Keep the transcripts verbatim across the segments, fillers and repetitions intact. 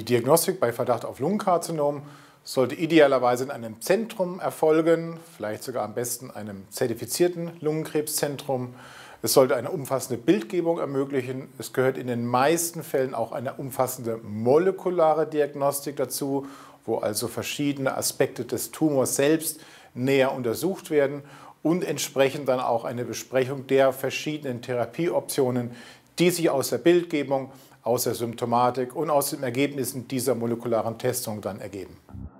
Die Diagnostik bei Verdacht auf Lungenkarzinom sollte idealerweise in einem Zentrum erfolgen, vielleicht sogar am besten einem zertifizierten Lungenkrebszentrum. Es sollte eine umfassende Bildgebung ermöglichen. Es gehört in den meisten Fällen auch eine umfassende molekulare Diagnostik dazu, wo also verschiedene Aspekte des Tumors selbst näher untersucht werden und entsprechend dann auch eine Besprechung der verschiedenen Therapieoptionen, die sich aus der Bildgebung, aus der Symptomatik und aus den Ergebnissen dieser molekularen Testung dann ergeben.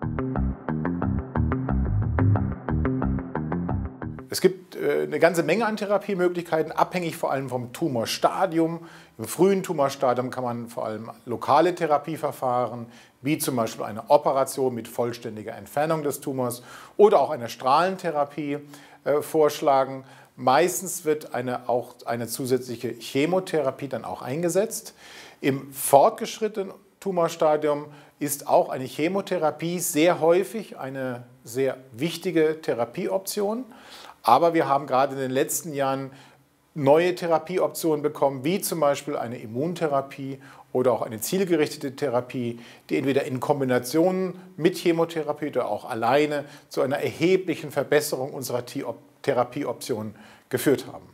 Es gibt eine ganze Menge an Therapiemöglichkeiten, abhängig vor allem vom Tumorstadium. Im frühen Tumorstadium kann man vor allem lokale Therapieverfahren, wie zum Beispiel eine Operation mit vollständiger Entfernung des Tumors oder auch eine Strahlentherapie äh, vorschlagen. Meistens wird eine, auch eine zusätzliche Chemotherapie dann auch eingesetzt. Im fortgeschrittenen Tumorstadium ist auch eine Chemotherapie sehr häufig eine sehr wichtige Therapieoption. Aber wir haben gerade in den letzten Jahren neue Therapieoptionen bekommen, wie zum Beispiel eine Immuntherapie oder auch eine zielgerichtete Therapie, die entweder in Kombination mit Chemotherapie oder auch alleine zu einer erheblichen Verbesserung unserer Therapieoptionen geführt haben.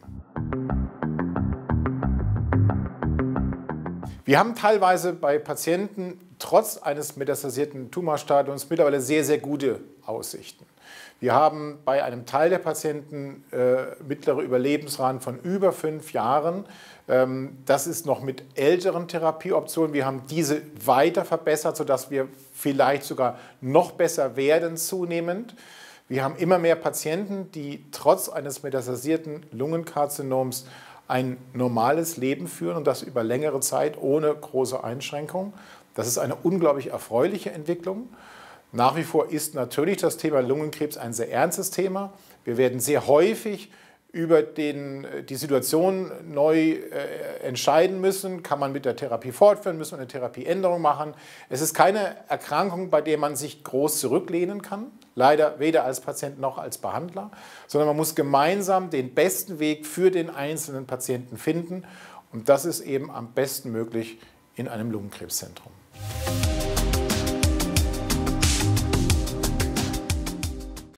Wir haben teilweise bei Patienten trotz eines metastasierten Tumorstadiums mittlerweile sehr, sehr gute Aussichten. Wir haben bei einem Teil der Patienten äh, mittlere Überlebensraten von über fünf Jahren. Ähm, das ist noch mit älteren Therapieoptionen. Wir haben diese weiter verbessert, sodass wir vielleicht sogar noch besser werden zunehmend. Wir haben immer mehr Patienten, die trotz eines metastasierten Lungenkarzinoms ein normales Leben führen und das über längere Zeit ohne große Einschränkungen. Das ist eine unglaublich erfreuliche Entwicklung. Nach wie vor ist natürlich das Thema Lungenkrebs ein sehr ernstes Thema. Wir werden sehr häufig über den, die Situation neu äh, entscheiden müssen. Kann man mit der Therapie fortführen, müssen wir eine Therapieänderung machen. Es ist keine Erkrankung, bei der man sich groß zurücklehnen kann. Leider weder als Patient noch als Behandler. Sondern man muss gemeinsam den besten Weg für den einzelnen Patienten finden. Und das ist eben am besten möglich in einem Lungenkrebszentrum.